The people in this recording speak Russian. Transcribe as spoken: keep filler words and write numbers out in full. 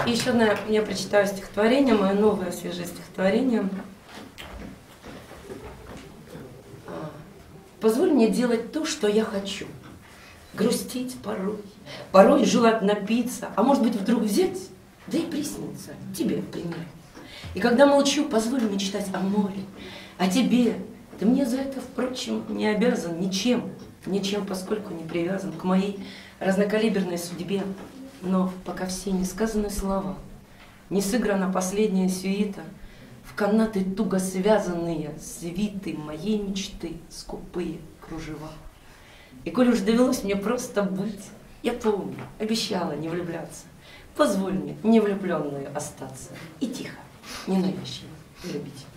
И еще одно я прочитаю стихотворение, мое новое свежее стихотворение. Позволь мне делать то, что я хочу. Грустить порой, порой желать напиться, а может быть вдруг взять, да и присниться тебе, к примеру. И когда молчу, позволь мечтать о море, о тебе. Ты мне за это, впрочем, не обязан ничем, ничем, поскольку не привязан к моей разнокалиберной судьбе. Но пока все не сказаны слова, не сыграна последняя сюита, в канаты туго связанные свиты моей мечты, скупые кружева. И коль уж довелось мне просто быть, я помню, обещала не влюбляться. Позволь мне, невлюбленную, остаться и тихо, ненавязчиво любить.